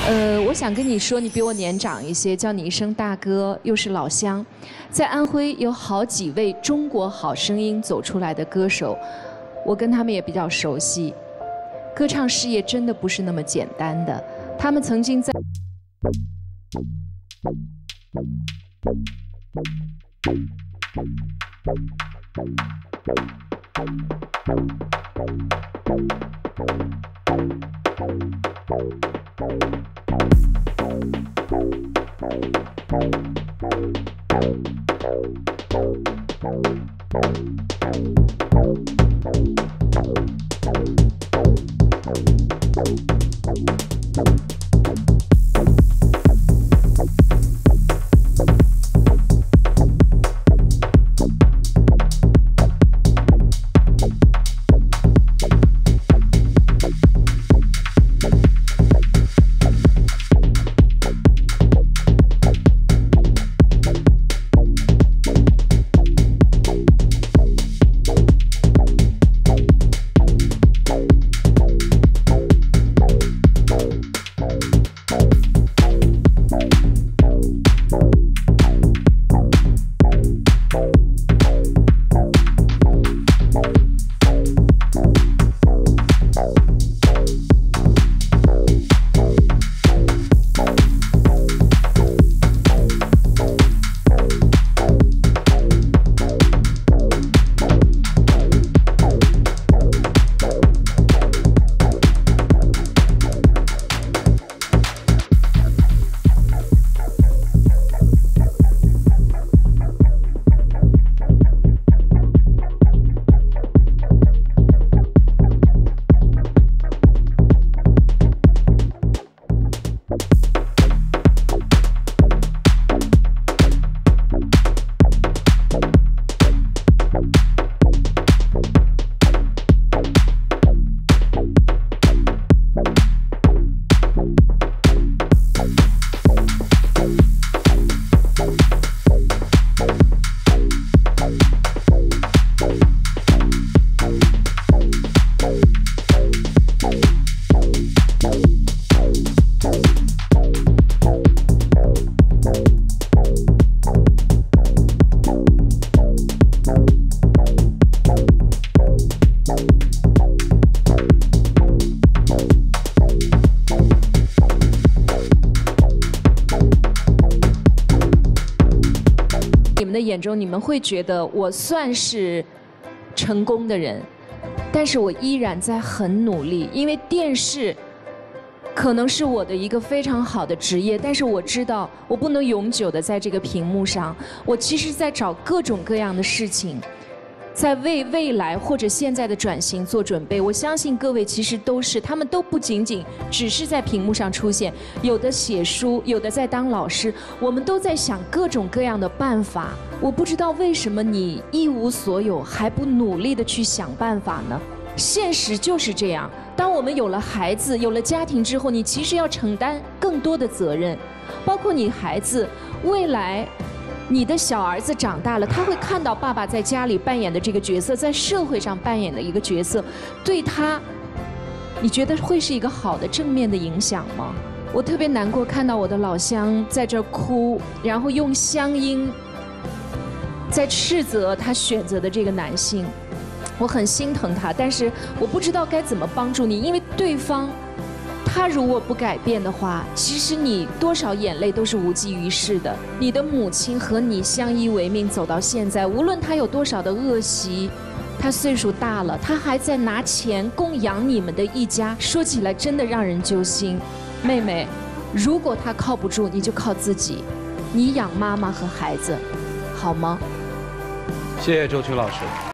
我想跟你说，你比我年长一些，叫你一声大哥，又是老乡。在安徽有好几位中国好声音走出来的歌手，我跟他们也比较熟悉。歌唱事业真的不是那么简单的，他们曾经在。你们的眼中，你们会觉得我算是成功的人，但是我依然在很努力，因为电视可能是我的一个非常好的职业，但是我知道我不能永久的在这个屏幕上，我其实在找各种各样的事情，在为未来或者现在的转型做准备。我相信各位其实都是，他们都不仅仅只是在屏幕上出现，有的写书，有的在当老师，我们都在想各种各样的办法。我不知道为什么你一无所有还不努力的去想办法呢？现实就是这样，当我们有了孩子，有了家庭之后，你其实要承担更多的责任，包括你孩子未来。你的小儿子长大了，他会看到爸爸在家里扮演的这个角色，在社会上扮演的一个角色，对他，你觉得会是一个好的正面的影响吗？我特别难过，看到我的老乡在这儿哭，然后用乡音在斥责他选择的这个男性，我很心疼他，但是我不知道该怎么帮助你，因为对方。他如果不改变的话，其实你多少眼泪都是无济于事的。你的母亲和你相依为命走到现在，无论她有多少的恶习，她岁数大了，她还在拿钱供养你们的一家，说起来真的让人揪心。妹妹，如果她靠不住，你就靠自己，你养妈妈和孩子，好吗？ 谢谢周曲老师。